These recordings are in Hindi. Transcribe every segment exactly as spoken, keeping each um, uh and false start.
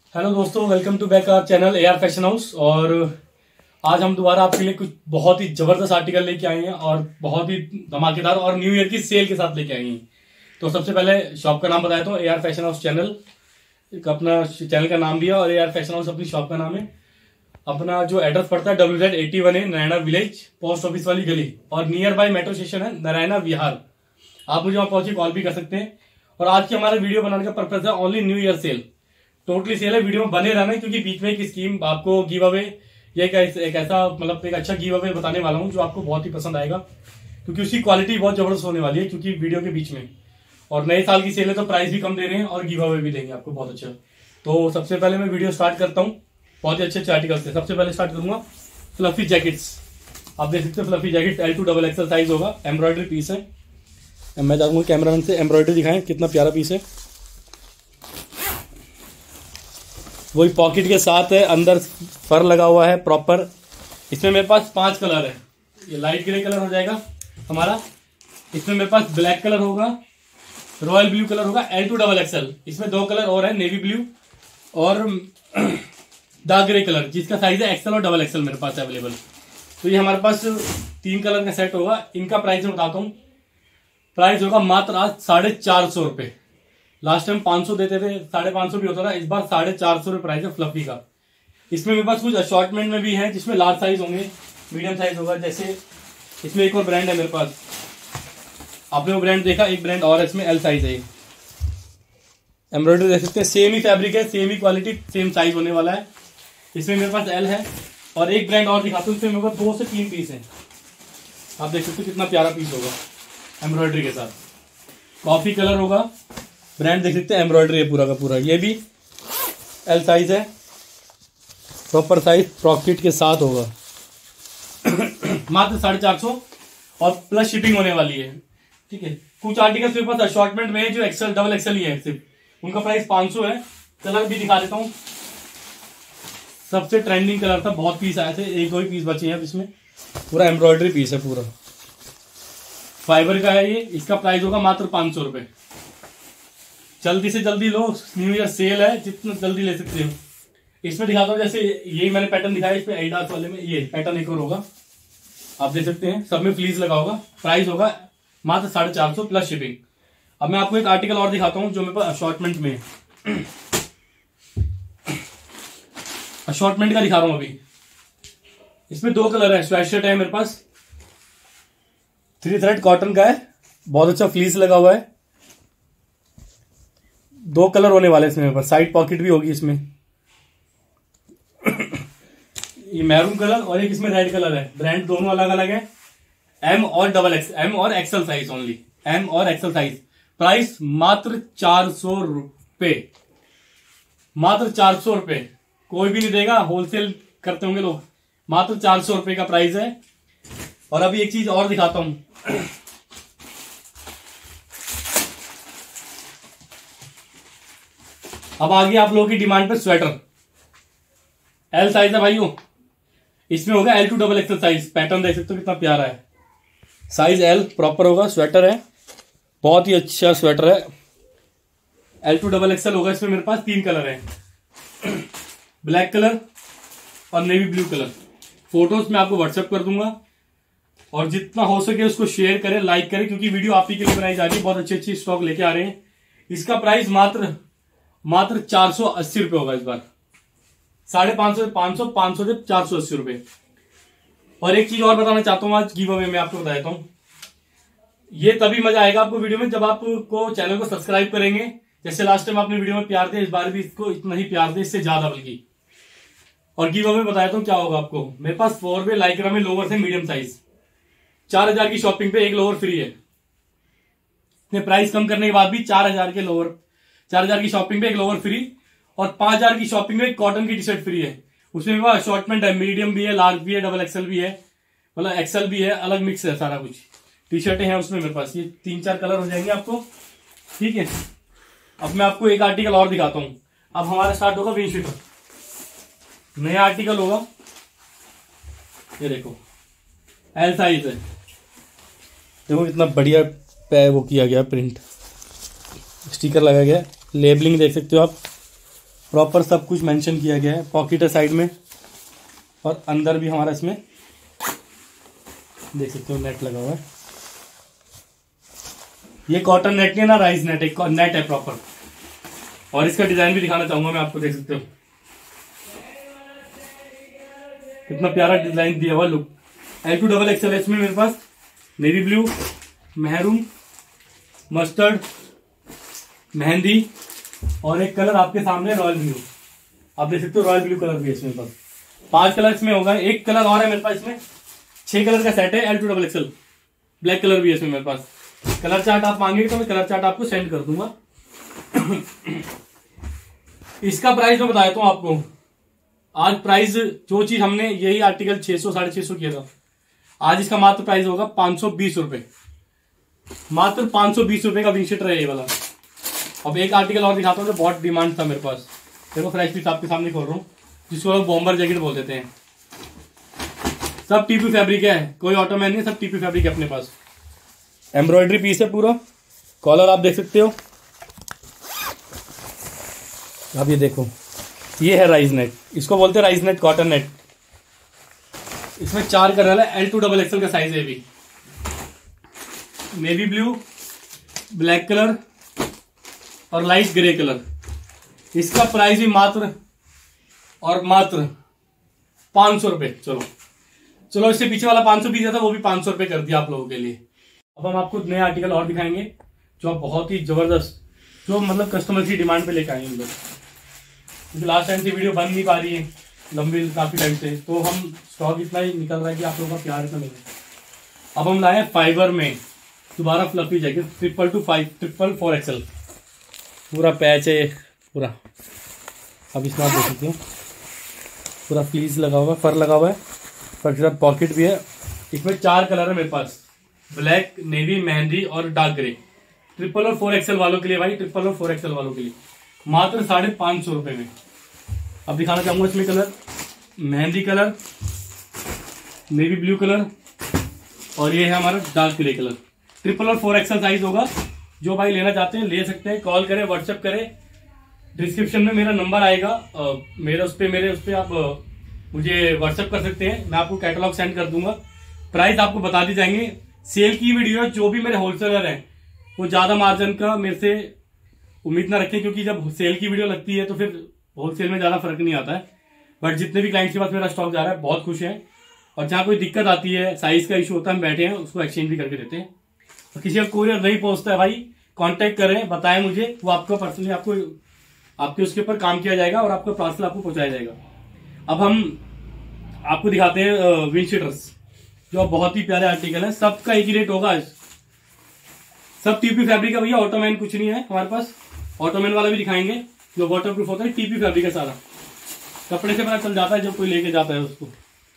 हेलो दोस्तों, welcome to back our channel A R fashion house. और आज हम दोबारा आपके लिए कुछ बहुत ही जबरदस्त आर्टिकल लेके आए हैं और बहुत ही धमाकेदार और न्यू ईयर की सेल के साथ लेके आए हैं। तो सबसे पहले शॉप का नाम बताया तो A R fashion house channel, एक अपना चैनल का नाम दिया और ए आर फैशन हाउस अपनी शॉप का नाम है। अपना जो एड्रेस पड़ता है डब्ल्यू जेड एटी वन है, नारायणा विलेज, पोस्ट ऑफिस वाली गली, और नियर बाय मेट्रो स्टेशन है नारायणा विहार। आप मुझे वहां पहुंचे कॉल भी कर सकते हैं। और आज की हमारा वीडियो बनाने का पर्पज है only new year sale, totally sale है। वीडियो में बने रहना है क्योंकि बीच में एक स्कीम आपको गिव अवे, ये एक, एक ऐसा मतलब एक अच्छा गिव अवे बताने वाला हूं जो आपको बहुत ही पसंद आएगा क्योंकि उसकी क्वालिटी बहुत जबरदस्त होने वाली है। क्योंकि वीडियो के बीच में और नए साल की सेल है तो प्राइस भी कम दे रहे हैं और गिव अवे भी देंगे आपको बहुत अच्छा। तो सबसे पहले मैं वीडियो स्टार्ट करता हूँ बहुत ही अच्छे अच्छे आर्टिकल से। सबसे पहले स्टार्ट करूंगा फ्लफी जैकेट्स। आप देख सकते हो fluffy jackets L to double XL size होगा, एम्ब्रॉयडरी पीस है। मैं चाहूंगा कैमरामैन से एम्ब्रॉयडरी दिखाएं, कितना प्यारा पीस है। वही पॉकेट के साथ है, अंदर फर लगा हुआ है प्रॉपर। इसमें मेरे पास पांच कलर है। ये लाइट ग्रे कलर हो जाएगा हमारा, इसमें मेरे पास ब्लैक कलर होगा, रॉयल ब्लू कलर होगा, एल टू डबल एक्सल। इसमें दो कलर और है, नेवी ब्लू और डार्क ग्रे कलर, जिसका साइज है एक्सल और डबल एक्सल मेरे पास अवेलेबल। तो ये हमारे पास तीन कलर का सेट होगा। इनका प्राइस मैं बताता हूँ, प्राइस होगा मात्र आज साढ़े चार सौ रुपए। लास्ट टाइम पांच सौ देते थे, साढ़े पांच सौ भी होता था, इस बार साढ़े चार सौ रुपए प्राइस है फ्लफी का। इसमें मेरे पास कुछ असॉर्टमेंट में भी है जिसमें लार्ज साइज होंगे, मीडियम साइज होगा। जैसे इसमें एक और ब्रांड है मेरे पास, आपने वो ब्रांड देखा, एक ब्रांड और है, इसमें एल साइज है। एम्ब्रॉयडरी देख सकते हैं, सेम ही फैब्रिक है, सेम ही क्वालिटी, सेम साइज होने वाला है। इसमें मेरे पास एल है और एक ब्रांड और दिखाता हूँ, इसमें मेरे पास दो से तीन पीस है। आप देख सकते हो कितना प्यारा पीस होगा एम्ब्रॉयडरी के साथ। कॉफी कलर होगा, ब्रांड देख सकते हैं, एम्ब्रॉयडरी है पूरा का पूरा। ये भी एल साइज है, प्रॉपर साइज, प्रॉकेट के साथ होगा। मात्र साढ़े चार सौ और प्लस शिपिंग होने वाली है। ठीक है, कुछ आर्टिकल्स मेरे पास असॉर्टमेंट में है जो एक्सल डबल एक्सल ही है सिर्फ, उनका प्राइस पांच सौ है। कलर भी दिखा देता हूँ, सबसे ट्रेंडिंग कलर था, बहुत पीस आए थे, एक दो ही पीस बचे हैं। इसमें पूरा एम्ब्रॉयडरी पीस है, पूरा फाइबर का है ये। इसका प्राइस होगा मात्र पांच सौ रुपए। जल्दी से जल्दी लो, न्यू ईयर सेल है, जितना जल्दी ले सकते हो। इसमें दिखाता हूँ, जैसे यही मैंने पैटर्न दिखाया, इसमें एडिडास वाले में ये पैटर्न एक और होगा, आप देख सकते हैं, सब में फ्लीज लगा होगा। प्राइस होगा मात्र साढ़े चार सौ प्लस शिपिंग। अब मैं आपको एक आर्टिकल और दिखाता हूँ जो मेरे पास असॉर्टमेंट में है। असॉर्टमेंट का दिखा रहा हूं अभी। इसमें दो कलर है, स्वेटशर्ट है मेरे पास, थ्री थ्रेड कॉटन का है, बहुत अच्छा फ्लीस लगा हुआ है। दो कलर होने वाले इसमें मेरे पास, साइड पॉकेट भी होगी इसमें। ये मैरून कलर और एक इसमें रेड कलर है। ब्रांड दोनों अलग अलग है, एम और डबल एक्स, एम और एक्सल साइज ओनली, एम और एक्सल साइज। प्राइस मात्र चार सौ रुपए, मात्र चार सौ रुपए। कोई भी नहीं देगा, होलसेल करते होंगे लोग। मात्र चार सौ रुपए का प्राइस है। और अभी एक चीज और दिखाता हूं, अब आगे आप लोगों की डिमांड पे स्वेटर, एल साइज है भाइयों। इसमें होगा L to double XL size. Pattern देख सकते हो कितना प्यारा है, साइज एल प्रॉपर होगा। स्वेटर है, बहुत ही अच्छा स्वेटर है, एल टू डबल एक्सल होगा। इसमें मेरे पास तीन कलर है, ब्लैक कलर और नेवी ब्लू कलर। फोटोज मैं आपको व्हाट्सएप कर दूंगा और जितना हो सके उसको शेयर करें, लाइक करें, क्योंकि वीडियो आप ही के लिए बनाई जा रही है। बहुत अच्छी अच्छी स्टॉक लेके आ रहे हैं। इसका प्राइस मात्र मात्र चार सौ अस्सी रुपए होगा इस बार। साढ़े पांच सौ पांच सौ पांच सौ से चार सौ अस्सी रुपए। और एक चीज और बताना चाहता हूं आज गिव अवे में आपको बता देता हूं, ये तभी मजा आएगा आपको वीडियो में जब आपको चैनल को सब्सक्राइब करेंगे। जैसे लास्ट टाइम आपने वीडियो में प्यार दिया, इस बार भी इसको इतना ही प्यार दे, इससे ज्यादा बल्कि। और गिव अवे बताया तो क्या होगा आपको, मेरे पास फोर वे लाइक्रा में लोवर थे मीडियम साइज, चार हजार की शॉपिंग पे एक लोवर फ्री है। प्राइस कम करने के बाद भी चार हजार के लोवर, चार हजार की शॉपिंग पे एक लोवर फ्री और पांच हजार की शॉपिंग में एक कॉटन की टी शर्ट फ्री है। उसमें मेरे पास असॉर्टमेंट है, मीडियम भी है, लार्ज भी है, डबल एक्सल भी है, मतलब एक्सल भी है, अलग मिक्स है सारा कुछ। टी शर्टें हैं उसमें मेरे पास, ये तीन चार कलर हो जाएंगे आपको। ठीक है, अब मैं आपको एक आर्टिकल और दिखाता हूं। अब हमारा स्टार्ट होगा विंग शीटर, नया आर्टिकल होगा। ये देखो एल साइज है, देखो कितना बढ़िया पे वो किया गया, प्रिंट स्टिकर लगाया गया, लेबलिंग देख सकते हो आप, प्रॉपर सब कुछ मेंशन किया गया है। पॉकेट है साइड में और अंदर भी हमारा इसमें देख सकते हो नेट लगा हुआ है। ये कॉटन नेट नहीं है ना, राइस नेट, एक नेट है प्रॉपर। और इसका डिजाइन भी दिखाना चाहूंगा मैं आपको, देख सकते हो कितना प्यारा डिजाइन दिया हुआ। Look L to double XL इसमें मेरे पास नेवी ब्लू, मेहरून, मस्टर्ड, मेहंदी और एक कलर आपके सामने रॉयल ब्लू। आप देख सकते हो रॉयल ब्लू कलर भी है इसमें। पास पांच कलर इसमें होगा, एक कलर और है मेरे पास इसमें। छह कलर का सेट है L to double XL. Black colour भी है इसमें मेरे पास। कलर चार्ट आप मांगेंगे तो मैं कलर चार्ट आपको सेंड कर दूंगा। इसका प्राइस मैं बता देता हूं आपको। आज प्राइस जो चीज हमने यही आर्टिकल छह सौ साढ़े छह सौ किया था, आज इसका मात्र प्राइस होगा पांच सौ बीस रुपए। मात्र पांच सौ बीस रुपए का विंगशीटर है ये वाला। अब एक आर्टिकल और दिखाता हूँ जो बहुत डिमांड था मेरे पास। देखो फ्रेश पीस आपके सामने खोल रहा हूँ, जिसको लोग बॉम्बर जैकेट बोल देते हैं। सब टीपी फैब्रिक है, कोई ऑटोमैन नहीं, सब टीपी फैब्रिक है अपने पास। एम्ब्रॉयडरी पीस है पूरा। कॉलर आप देख सकते हो। अब ये देखो, ये है राइस नेट, इसको बोलते हैं राइस नेट, कॉटन नेट। इसमें चार कलर है, एल टू डबल एक्सएल का साइज है भी। नेवी ब्लू, ब्लैक कलर और लाइट ग्रे कलर। इसका प्राइस भी मात्र और मात्र पांच सौ रुपए। चलो चलो इससे पीछे वाला पांच सौ बीस था, वो भी पांच सौ रुपए कर दिया आप लोगों के लिए। अब हम आपको नए आर्टिकल और दिखाएंगे जो बहुत ही जबरदस्त, जो मतलब कस्टमर की डिमांड पे लेकर आए हम लोग। क्योंकि लास्ट टाइम से वीडियो बन नहीं पा रही है लंबी काफी टाइम से, तो हम स्टॉक इतना ही निकल रहा है कि आप लोगों का प्यार इतना मिले। अब हम लाए फाइबर में दोबारा fluffy jacket, triple two five triple four XL. पूरा पैच है पूरा। अब इसमें आप देख सकते हो पूरा फ्लीज लगा हुआ है, फर लगा हुआ है, फर के साथ पॉकेट भी है। इसमें चार कलर है मेरे पास, ब्लैक, नेवी, मेहंदी और डार्क ग्रे। ट्रिपल और फोर एक्सएल वालों के लिए भाई, ट्रिपल और फोर एक्सएल वालों के लिए मात्र साढ़े पांच सौ रुपए में। अब दिखाना चाहूंगा इसमें कलर, मेहंदी कलर, नेवी ब्लू कलर और ये है हमारा डार्क ग्रे कलर। ट्रिपल और फोर एक्सएल साइज होगा। जो भाई लेना चाहते हैं ले सकते हैं, कॉल करें, व्हाट्सएप करें। डिस्क्रिप्शन में मेरा नंबर आएगा, आ, मेरे उस पे मेरे उस पे आप आ, मुझे व्हाट्सएप कर सकते हैं। मैं आपको कैटलॉग सेंड कर दूंगा, प्राइस आपको बता दी जाएंगे। सेल की वीडियो है, जो भी मेरे होलसेलर हैं वो ज्यादा मार्जिन का मेरे से उम्मीद ना रखें, क्योंकि जब सेल की वीडियो लगती है तो फिर होलसेल में ज्यादा फर्क नहीं आता है। बट जितने भी क्लाइंट्स के पास मेरा स्टॉक जा रहा है बहुत खुश हैं। और जहां कोई दिक्कत आती है, साइज का इशू होता है, हम बैठे हैं उसको एक्सचेंज भी करके देते हैं। तो किसी का कोरियर नहीं पहुंचता है भाई, कांटेक्ट करें, बताएं मुझे, वो आपको पर्सनली आपको आपके उसके ऊपर काम किया जाएगा और आपका पार्सल आपको पहुंचाया जाएगा। अब हम आपको दिखाते हैं विंडशीटर्स, जो बहुत ही प्यारे आर्टिकल है। सबका एक ही रेट होगा, सब टीपी फैब्रिक है भैया, ऑटोमैन कुछ नहीं है हमारे पास। ऑटोमैन वाला भी दिखाएंगे जो वाटर प्रूफ होता है, टीपी फैब्रिक है सारा। कपड़े से पता चल जाता है जब कोई लेके जाता है उसको।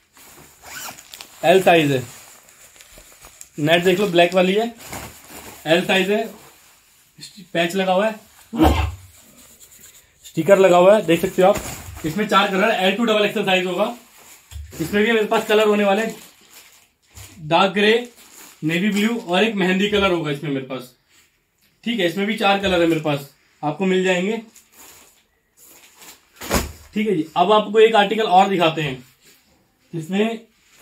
एल साइज है, नेट देख लो ब्लैक वाली है, एल साइज है, पैच लगा हुआ है, स्टिकर लगा हुआ है, देख सकते हो आप। इसमें चार कलर है, L to double XL size होगा। इसमें भी मेरे पास कलर होने वाले डार्क ग्रे, नेवी ब्लू और एक मेहंदी कलर होगा इसमें मेरे पास। ठीक है, इसमें भी चार कलर है मेरे पास, आपको मिल जाएंगे। ठीक है जी, अब आपको एक आर्टिकल और दिखाते हैं इसमें,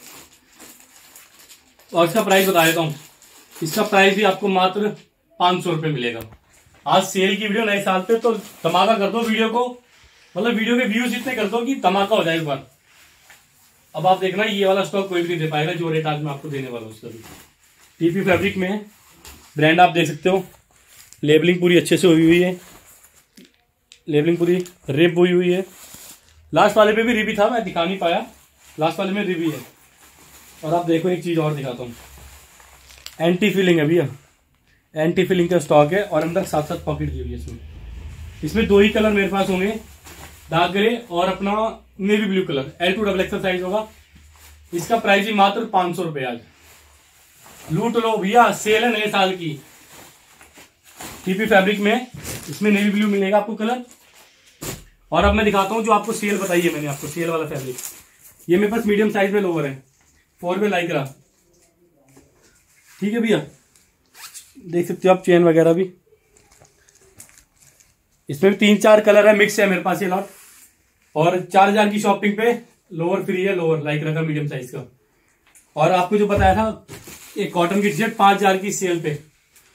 और इसका प्राइस बता देता हूं। इसका प्राइस भी आपको मात्र पांच सौ रुपए मिलेगा। आज सेल की वीडियो नए साल पे, तो धमाका कर दो वीडियो को, मतलब वीडियो के व्यूज इतने कर दो कि धमाका हो जाए इस बार। अब आप देखना ये वाला स्टॉक कोई भी नहीं दे पाएगा जो रेट आज मैं आपको देने वाला हूँ। उसका भी टीपी फैब्रिक में है, ब्रांड आप देख सकते हो, लेबलिंग पूरी अच्छे से हुई हुई है, लेबलिंग पूरी रिब हुई हुई है। लास्ट वाले पे भी रिबी था, मैं दिखा नहीं पाया, लास्ट वाले में रिबी है। और आप देखो एक चीज और दिखाता हूँ, एंटी फिलिंग है भैया, एंटी फिलिंग का स्टॉक है और अंदर साथ साथ पॉकेट दी हुई है इसमें। इसमें दो ही कलर मेरे पास होंगे, डार्क ग्रे और अपना navy blue colour. L to double XL size होगा। इसका प्राइस ही मात्र पांच सौ रुपए। आज लूट लो भैया, सेल है नए साल की। टीपी फैब्रिक में इसमें नेवी ब्लू मिलेगा आपको कलर। और अब मैं दिखाता हूं जो आपको सेल बताई है मैंने आपको, सेल वाला फैब्रिक। ये मेरे पास मीडियम साइज में लोअर है, फोर वे लाइक्रा। ठीक है भैया, देख सकते हो आप चेन वगैरह भी। इसमें भी तीन चार कलर है, मिक्स है मेरे पास ये लॉट। और चार हजार की शॉपिंग पे लोअर फ्री है, लोअर लाइक रखा मीडियम साइज का। और आपको जो बताया था एक कॉटन की टी शर्ट पांच हजार की सेल पे,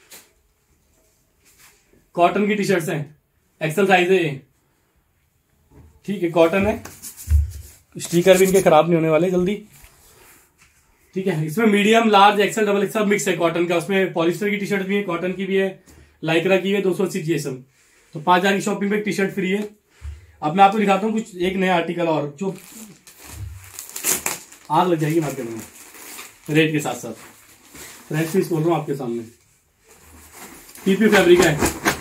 कॉटन की टी शर्ट्स हैं, एक्सल साइज है ये, ठीक है, कॉटन है, स्टिकर भी इनके खराब नहीं होने वाले जल्दी, ठीक है। इसमें medium large XL double XL mix है कॉटन का, उसमें पॉलिस्टर की टी शर्ट भी है, कॉटन की भी है, लाइक्रा की है, दो सौ अस्सी जीएसएम। तो पांच हजार की शॉपिंग पे टी शर्ट फ्री है। अब मैं आपको दिखाता हूँ कुछ एक नया आर्टिकल और जो आग लग जाएगी मार्केट में रेट के साथ साथ। फ्रेश पीस बोल रहा हूँ आपके सामने, टीपी फैब्रिक है,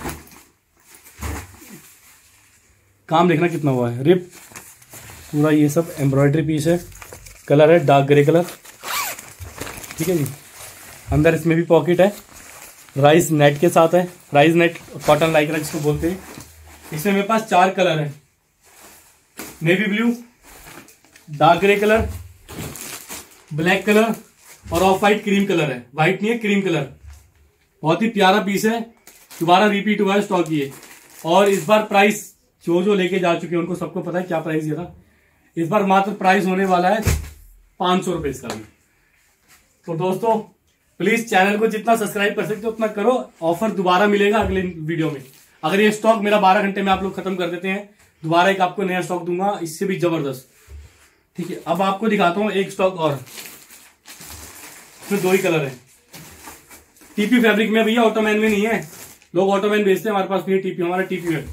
काम देखना कितना हुआ है, रिप पूरा ये सब एम्ब्रॉयडरी पीस है, कलर है डार्क ग्रे कलर, ठीक है जी। अंदर इसमें भी पॉकेट है, राइस नेट के साथ है, राइस नेट कॉटन लाइक्रा जिसको बोलते हैं। इसमें मेरे पास चार कलर है, navy blue, dark grey colour, black colour और ऑफ वाइट क्रीम कलर है, व्हाइट नहीं है क्रीम कलर। बहुत ही प्यारा पीस है, दोबारा रिपीट हुआ है स्टॉक ये। और इस बार प्राइस जो जो लेके जा चुके हैं उनको सबको पता है क्या प्राइस दिया था। इस बार मात्र प्राइस होने वाला है पांच सौ रुपए इसका भी। तो दोस्तों प्लीज चैनल को जितना सब्सक्राइब कर सकते हो उतना करो, ऑफर दोबारा मिलेगा अगले वीडियो में। अगर ये स्टॉक मेरा बारह घंटे में आप लोग खत्म कर देते हैं, दोबारा एक आपको नया स्टॉक दूंगा इससे भी जबरदस्त, ठीक है। अब आपको दिखाता हूं एक स्टॉक और, इसमें दो ही कलर है, टीपी फैब्रिक में भैया, ऑटोमैन में नहीं है। लोग ऑटोमैन बेचते हैं, हमारे पास नहीं टीपी, हमारा टीपी है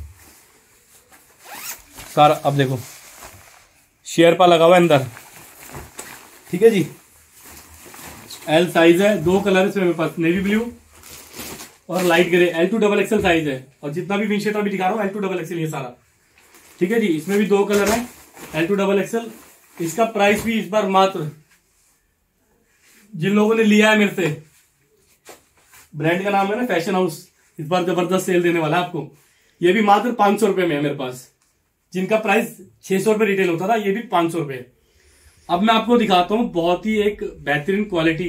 सारा। अब देखो शेरपा लगा हुआ है अंदर, ठीक है जी। एल साइज है, दो कलर है इसमें मेरे पास, नेवी ब्लू और light grey. L to double XL size है, और जितना भी विंशेट अभी दिखा रहा हूँ एल टू डबल एक्सएल ये सारा, ठीक है जी। इसमें भी दो कलर है, एल टू डबल एक्सएल। इसका प्राइस भी इस बार मात्र, जिन लोगों ने लिया है मेरे से, ब्रांड का नाम है ना फैशन हाउस, इस बार जबरदस्त सेल देने वाला है आपको। ये भी मात्र पांच सौ रुपए में है मेरे पास, जिनका प्राइस छह सौ रुपए रिटेल होता था, ये भी पांच सौ रुपए। अब मैं आपको दिखाता हूं बहुत ही एक बेहतरीन क्वालिटी,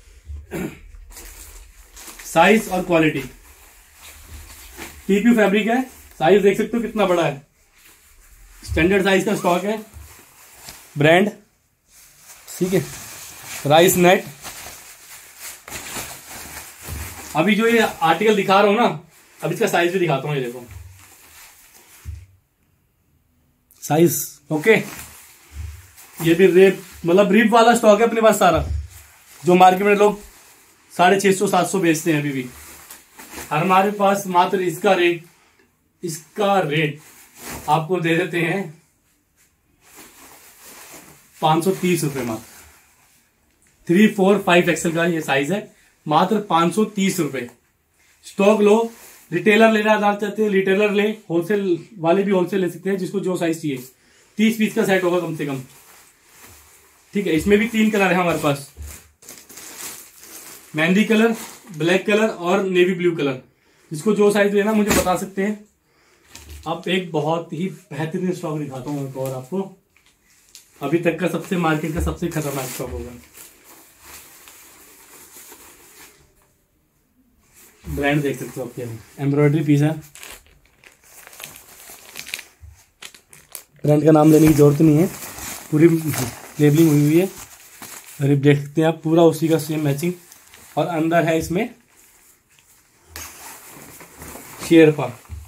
साइज और क्वालिटी। टीपी फैब्रिक है, साइज देख सकते हो कितना बड़ा है, स्टैंडर्ड साइज का स्टॉक है, ब्रांड, ठीक है, राइस नेट। अभी जो ये आर्टिकल दिखा रहा हूं ना, अब इसका साइज भी दिखाता हूं, ये देखो साइज, ओके। ये भी रेप मतलब रिप वाला स्टॉक है अपने पास सारा, जो मार्केट में लोग साढ़े छह सौ सात सौ बेचते हैं अभी भी। हमारे पास मात्र इसका रेट, इसका रेट आपको दे देते हैं पांच सौ तीस रुपए मात्र। थ्री फोर फाइव एक्सएल का ये साइज है, मात्र पांच सौ तीस रुपए। स्टॉक लो, रिटेलर लेना चाहते हैं रिटेलर ले, होलसेल वाले भी होलसेल ले सकते हैं, जिसको जो साइज चाहिए। तीस पीस का सेट होगा कम से कम, ठीक है। इसमें भी तीन कलर है हमारे पास, मेहंदी कलर, ब्लैक कलर और नेवी ब्लू कलर। जिसको जो साइज लेना मुझे बता सकते हैं। अब एक बहुत ही बेहतरीन स्टॉक दिखाता हूँ और आपको, अभी तक का सबसे मार्केट का सबसे खतरनाक स्टॉक होगा। ब्रांड देख सकते हो आप, एम्ब्रॉयडरी पीस है, ब्रांड का नाम लेने की जरूरत नहीं है, पूरी लेबलिंग हुई हुई है। अरे देख सकते हैं आप, पूरा उसी का सेम मैचिंग। और अंदर है इसमें sherpa,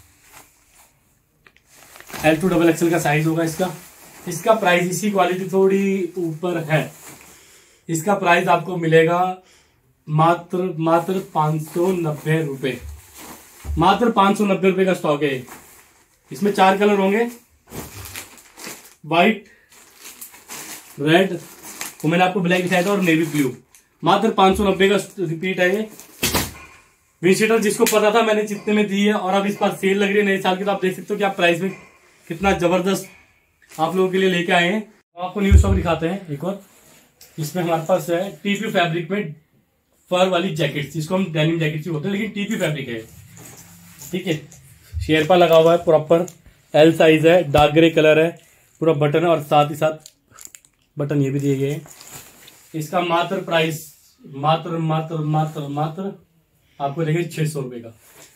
L to double XL का साइज होगा इसका। इसका प्राइस, इसी क्वालिटी थोड़ी ऊपर है, इसका प्राइस आपको मिलेगा मात्र मात्र पांच सौ नब्बे रुपए, मात्र पांच सौ नब्बे रुपए का स्टॉक है। इसमें चार कलर होंगे, व्हाइट, रेड, वो मैंने आपको ब्लैक दिखाया था, और नेवी ब्लू। मात्र पांच सौ नब्बे का रिपीट है ये। विंशेटर जिसको पता था मैंने जितने में दी है, और अब इस बार सेल लग रही है नए साल की, तो आप देख सकते हो कि आप प्राइस में कितना जबरदस्त आप लोगों के लिए लेके आए हैं। तो आपको न्यू स्टॉक दिखाते हैं एक और। इसमें हमारे पास है टीपी फैब्रिक में फर वाली जैकेट, जिसको हम डेनिम जैकेट भी बोलते हैं, लेकिन टीपी फैब्रिक है, ठीक है। शेरपा लगा हुआ है प्रॉपर, एल साइज है, डार्क ग्रे कलर है, पूरा बटन है, और साथ ही साथ बटन ये भी दिए गए हैं। इसका मात्र प्राइस मात्र मात्र मात्र मात्र आपको देंगे छह सौ रुपए का,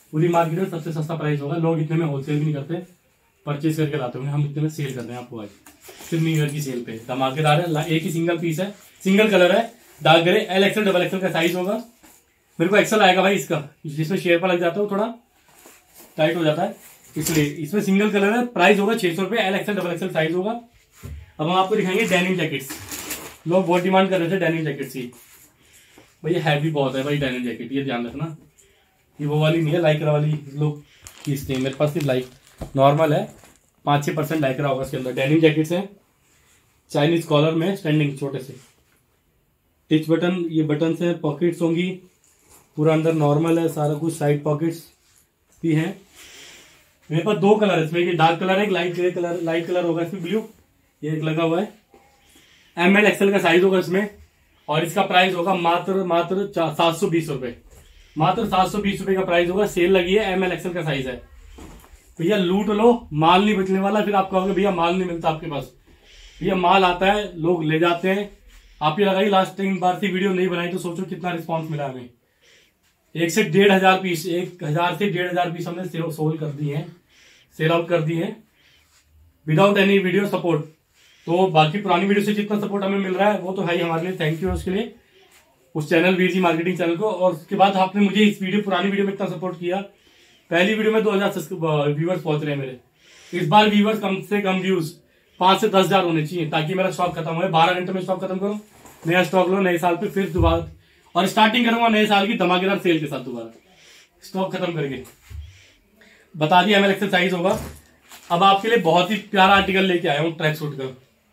पूरी मार्केट में सबसे सस्ता प्राइस होगा। लोग इतने में होलसेल भी नहीं करते, परचेज करके लाते होंगे, हम इतने में सेल कर रहे हैं आपको आज सिर्फ न्यू ईयर की सेल पे। धमाकेदार है, एक ही सिंगल पीस है, सिंगल कलर है, dark grey, L XL double XL का साइज होगा। मेरे को एक्सएल आएगा भाई इसका, जिसमें शेयर पर लग जाता है वो थोड़ा टाइट हो जाता है, इसलिए इसमें सिंगल कलर है। प्राइस होगा छह सौ रुपये, L XL double XL size होगा। अब हम आपको दिखाएंगे डेनिम जैकेट्स। लोग बहुत डिमांड कर रहे थे डेनिम जैकेट्स की, भैया हैवी बहुत है भाई डेनिम जैकेट, ये ध्यान रखना। ये वो वाली नहीं है लाइक्रा वाली लोग खींचते हैं, मेरे पास सिर्फ लाइक नॉर्मल है, पाँच छः परसेंट लाइक्रा होगा इसके अंदर। डेनिम जैकेट्स हैं चाइनीज कॉलर में, स्टैंडिंग छोटे से, टिच बटन, ये बटन से पॉकेट्स होंगी, पूरा अंदर नॉर्मल है सारा कुछ, साइड पॉकेट्स भी हैं। मेरे पास दो कलर है इसमें, एक डार्क कलर है, एक light grey colour, light colour होगा इसमें ब्लू, ये एक लगा हुआ है। एम एल एक्सएल का साइज होगा इसमें, और इसका प्राइस होगा मात्र मात्र सात सौ बीस रुपए, मात्र सात सौ बीस रुपए का प्राइस होगा। सेल लगी है, एम एल एक्सएल का साइज है। भैया लूट लो, माल नहीं बचने वाला, फिर आप कहोगे भैया माल नहीं मिलता आपके पास। भैया माल आता है, लोग ले जाते हैं। आप ये लगाइए, लास्ट टाइम बार से वीडियो नहीं बनाई तो सोचो कितना रिस्पॉन्स मिला हमें। एक से डेढ़ हजार पीस, एक हजार से डेढ़ हजार पीस हमने सोल कर दी है, सेल आउट कर दी है विदाउट एनी वीडियो सपोर्ट। तो बाकी पुरानी वीडियो से जितना सपोर्ट हमें मिल रहा है वो तो है ही हमारे लिए, थैंक यू उसके लिए, उस चैनल वीरजी मार्केटिंग चैनल को। और उसके बाद आपने मुझे इस वीडियो पुरानी वीडियो में इतना सपोर्ट किया, पहली वीडियो में दो हजार व्यूवर्स पहुंच रहे हैं मेरे, इस बार व्यूवर्स कम से कम व्यूज पांच से दस हजार होने चाहिए, ताकि मेरा स्टॉक खत्म हो। बारह घंटे में स्टॉक खत्म करो, नया स्टॉक लो, नए साल पे फिर दोबारा, और स्टार्टिंग करूंगा नए साल की धमाकेदार सेल के साथ, दोबारा स्टॉक खत्म करके। बता दिया एमएल एक्सएल साइज होगा। अब आपके लिए बहुत ही प्यारा आर्टिकल लेके आया हूं ट्रैक सूट का,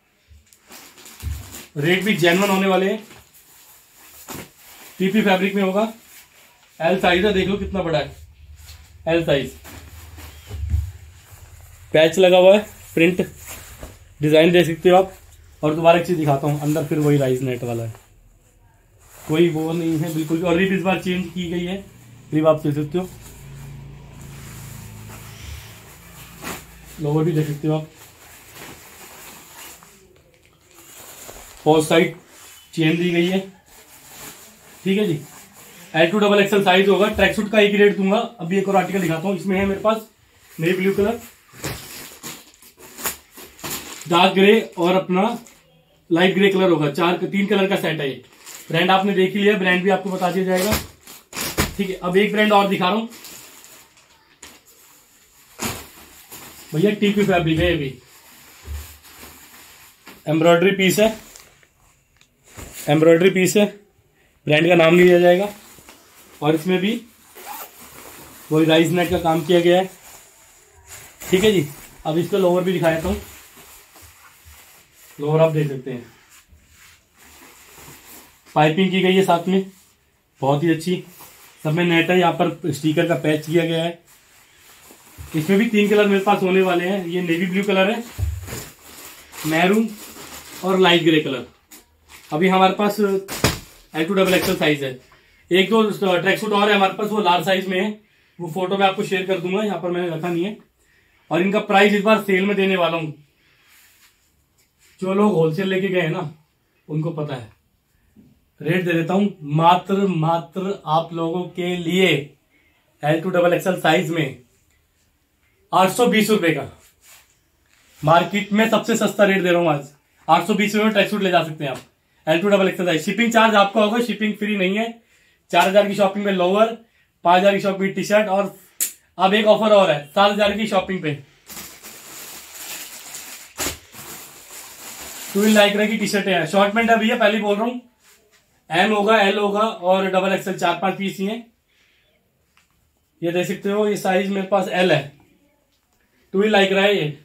रेट भी जेन्युइन होने वाले हैं, पीपी फैब्रिक में होगा, एल साइज है, देख लो कितना बड़ा है, एल साइज, पैच लगा हुआ है, प्रिंट डिजाइन देख सकते हो आप। और दोबारा एक चीज दिखाता हूं, अंदर फिर वही राइस नेट वाला है, कोई वो नहीं है बिल्कुल। और रिब इस बार चेंज की गई है, रिब आप देख सकते हो, लोगो भी देख सकते हो आप, फोर साइड चेन दी गई है, ठीक है जी। L to double XL size होगा, ट्रैक सूट का एक ही रेट दूंगा। अभी एक और आर्टिकल दिखाता हूं, इसमें है मेरे पास navy blue colour, dark grey और अपना लाइट ग्रे कलर होगा, चार तीन कलर का सेट है ये। ब्रांड आपने देख ही लिया, ब्रांड भी आपको बता दिया जाएगा, ठीक है। अब एक ब्रांड और दिखा रहा हूं भैया, टीपी फैब्रिक है, ये भी एम्ब्रॉयडरी पीस है, एम्ब्रॉयडरी पीस है, ब्रांड का नाम नहीं लिया जाएगा। और इसमें भी वही राइस नेट का काम किया गया है, ठीक है जी। अब इसका लोअर भी दिखा देता हूं, लोअर आप देख सकते हैं, पाइपिंग की गई है साथ में, बहुत ही अच्छी, सब में नेट है, यहाँ पर स्टिकर का पैच किया गया है। इसमें भी तीन कलर मेरे पास होने वाले हैं, ये नेवी ब्लू कलर है, मैरून और लाइट ग्रे कलर। अभी हमारे पास L to double XL size है, एक दो ट्रैक सूट और है हमारे पास, वो लार्ज साइज में है, वो फोटो मैं आपको शेयर कर दूंगा, यहाँ पर मैंने रखा नहीं है। और इनका प्राइस इस बार सेल में देने वाला हूं, जो लोग होलसेल लेके गए हैं ना उनको पता है, रेट दे देता हूं मात्र मात्र आप लोगों के लिए, L to double XL size में आठ सौ बीस रुपए का, मार्केट में सबसे सस्ता रेट दे रहा हूं आज, आठ सौ बीस रुपए में ट्रैक सूट ले जा सकते हैं आप, L to double XL size. Shipping charge आपका होगा, शिपिंग फ्री नहीं है। चार हजार की शॉपिंग पे लोअर, पांच हजार की शॉपिंग पे टी शर्ट, और अब एक ऑफर और है, सात हजार की शॉपिंग पे टू इन लाइक्रा की टी शर्ट है, शॉर्ट पैंट है भैया, पहले बोल रहा हूं, एम होगा, एल होगा और डबल एक्सएल, चार पांच पीस ही है। ये देख सकते हो, ये साइज मेरे पास एल है, टू इन लाइक्रा है, ये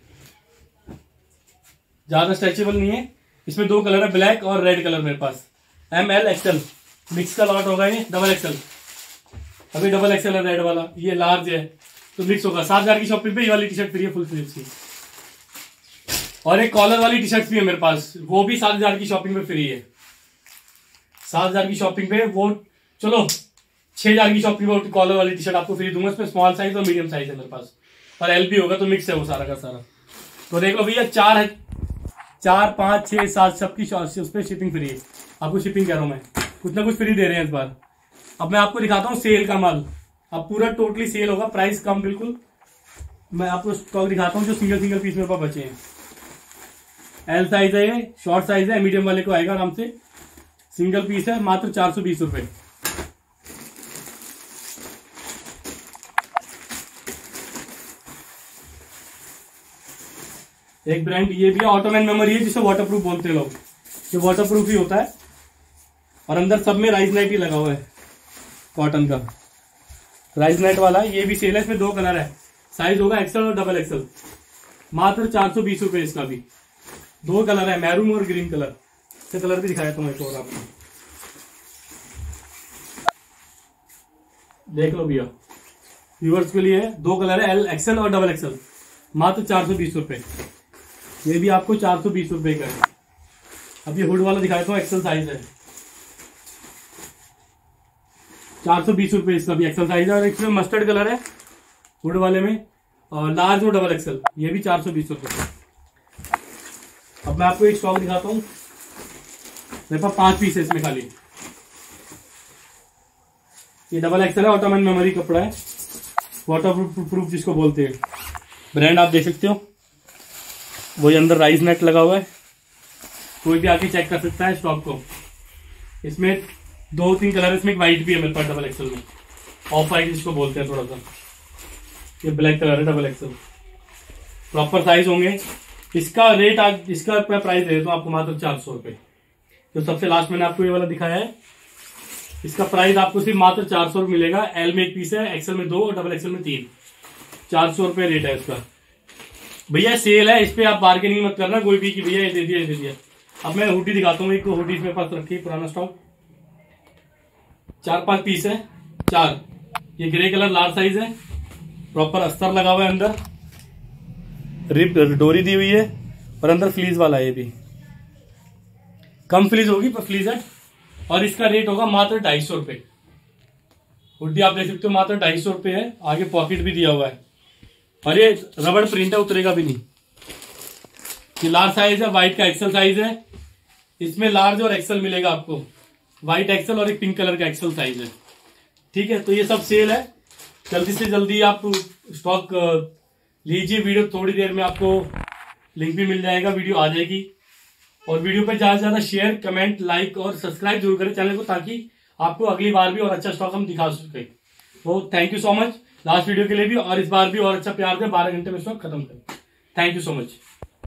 ज्यादा स्ट्रेचेबल नहीं है। इसमें दो कलर है, ब्लैक और रेड कलर मेरे पास, एम एल एक्सएल मिक्स का लॉट होगा, ये डबल एक्सएल, अभी डबल एक्सएल है रेड वाला, ये लार्ज है तो मिक्स होगा। सात हजार की शॉपिंग पे ये वाली टी शर्ट फ्री है, फुल स्लीव्स की। और एक कॉलर वाली टी शर्ट भी है मेरे पास, वो भी सात हजार की शॉपिंग पे फ्री है, सात हजार की शॉपिंग पे वो, चलो छह हजार की शॉपिंग पे कॉलर वाली टी शर्ट आपको फ्री दूंगा। इसमें स्मॉल साइज और मीडियम साइज है मेरे पास, और एल भी होगा, तो मिक्स है वो सारा का सारा। तो देख लो भैया, चार है, चार पांच छह सात सबकी उस पर शिपिंग फ्री है, आपको शिपिंग कह रहा हूं मैं, कुछ ना कुछ फ्री दे रहे हैं इस बार। अब मैं आपको दिखाता हूँ सेल का माल, अब पूरा टोटली सेल होगा, प्राइस कम बिल्कुल। मैं आपको स्टॉक दिखाता हूँ जो सिंगल सिंगल पीस मेरे पास बचे हैं। एल साइज है, ये शॉर्ट साइज है, मीडियम वाले को आएगा आराम से। सिंगल पीस है, मात्र चार सौ बीस रुपए। एक ब्रांड ये भी है, ऑटोमैन मेमोरी है, जिसे वाटरप्रूफ बोलते हैं लोग। ये वाटरप्रूफ ही होता है और अंदर सब में राइज नाइट ही लगा हुआ है, कॉटन का राइज नाइट वाला। ये भी सेल है, इसमें दो कलर है, साइज होगा एक्सल और डबल एक्सल। मात्र चार सौ बीस रुपए इसका भी। दो कलर है, मैरून और ग्रीन कलर। इसका कलर भी दिखाया तुम एक और आपको, देख लो भैया, व्यूअर्स के लिए दो कलर है, एल एक्सल और डबल एक्सल। मात्र चार सौ बीस रुपए। ये भी आपको चार सौ बीस रुपए का है। अब ये हुड वाला दिखाता हूँ, एक्सल साइज है, चार सौ बीस रुपए इसका भी एक्सल साइज है। और इसमें मस्टर्ड कलर है हुड वाले में, और लार्ज और डबल एक्सल, ये भी चार सौ बीस रुपए। अब मैं आपको एक स्टॉक दिखाता हूँ, मेरे पास पांच पीस है इसमें खाली। ये डबल एक्सल है, ऑटोमैन मेमोरी कपड़ा है, वाटर प्रूफ जिसको बोलते हैं। ब्रांड आप देख सकते हो, वही अंदर राइस नेट लगा हुआ है, कोई भी आके चेक कर सकता है स्टॉक को। इसमें दो तीन कलर है, इसमें एक व्हाइट भी है मेरे पास डबल एक्सल में, ऑफ व्हाइट जिसको बोलते हैं थोड़ा सा। ये ब्लैक कलर है डबल एक्सल, प्रॉपर साइज होंगे। इसका रेट आज, इसका प्राइस दे तो आपको मात्र चार सौ रुपए। जो सबसे लास्ट मैंने आपको ये वाला दिखाया है, इसका प्राइस आपको सिर्फ मात्र चार सौ रुपये मिलेगा। एल में एक पीस है, एक्सल में दो और डबल एक्सल में तीन। चार सौ रुपये रेट है इसका। भैया सेल है, इस पे आप बार्गेनिंग मत करना कोई भी कि भैया ये दे दिया ये दे दिया। अब मैं हुडी दिखाता हूँ, एक हुडी मेरे पास रखी है, पुराना स्टॉक, चार पांच पीस है, चार। ये ग्रे कलर लार्ज साइज है, प्रॉपर अस्तर लगा हुआ है, अंदर रिप डोरी दी हुई है और अंदर फ्लीज वाला है। ये भी कम फ्लीज होगी पर फ्लीज है। और इसका रेट होगा मात्र ढाई सौ रुपये। हुडी आप देख सकते हो, मात्र ढाई सौ रुपये है। आगे पॉकेट भी दिया हुआ है और ये रबड़ प्रिंट है, उतरेगा भी नहीं। ये लार्ज साइज है, व्हाइट का एक्सल साइज है। इसमें लार्ज और एक्सल मिलेगा आपको, व्हाइट एक्सल और एक पिंक कलर का एक्सल साइज है। ठीक है, तो ये सब सेल है, जल्दी से जल्दी आप स्टॉक लीजिए। वीडियो थोड़ी देर में आपको लिंक भी मिल जाएगा, वीडियो आ जाएगी। और वीडियो पे ज्यादा से ज्यादा शेयर, कमेंट, लाइक और सब्सक्राइब जरूर करें चैनल को, ताकि आपको अगली बार भी और अच्छा स्टॉक हम दिखा सके। तो thank you so much last video के लिए भी, और इस बार भी और अच्छा प्यार दें, बारह घंटे में स्टॉक खत्म करें। Thank you so much.